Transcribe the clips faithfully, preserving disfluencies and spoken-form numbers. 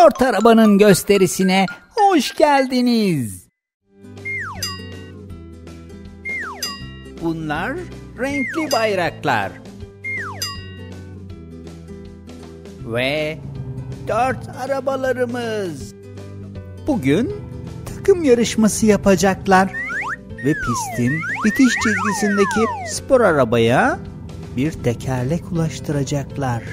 Dört arabanın gösterisine hoş geldiniz. Bunlar renkli bayraklar. Ve dört arabalarımız. Bugün takım yarışması yapacaklar. Ve pistin bitiş çizgisindeki spor arabaya bir tekerlek ulaştıracaklar.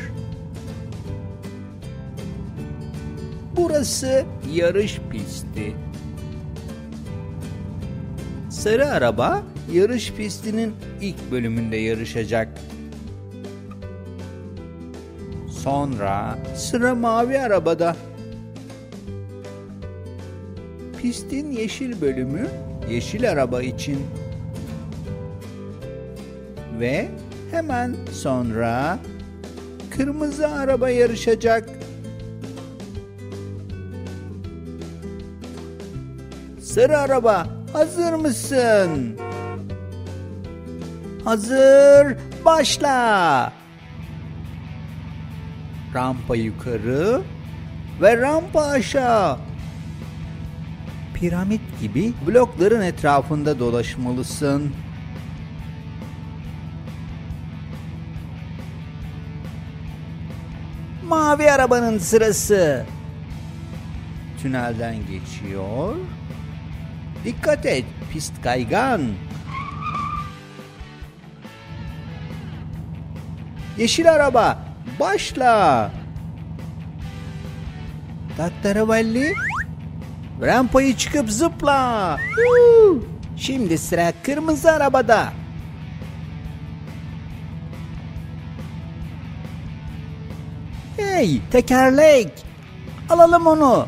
Burası yarış pisti. Sarı araba yarış pistinin ilk bölümünde yarışacak. Sonra sıra mavi arabada. Pistin yeşil bölümü yeşil araba için. Ve hemen sonra kırmızı araba yarışacak. Sarı araba, hazır mısın? Hazır, başla. Rampa yukarı ve rampa aşağı. Piramit gibi blokların etrafında dolaşmalısın. Mavi arabanın sırası. Tünelden geçiyor. Dikkat et, pist kaygan. Yeşil araba, başla. Tahterevalli, rampayı çıkıp zıpla. Huu! Şimdi sıra kırmızı arabada. Hey, tekerlek, alalım onu.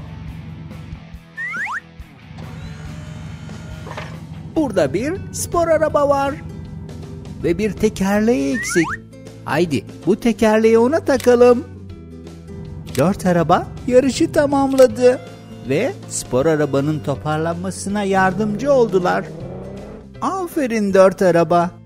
Burada bir spor araba var. Ve bir tekerleği eksik. Haydi bu tekerleği ona takalım. Dört araba yarışı tamamladı. Ve spor arabanın toparlanmasına yardımcı oldular. Aferin dört araba.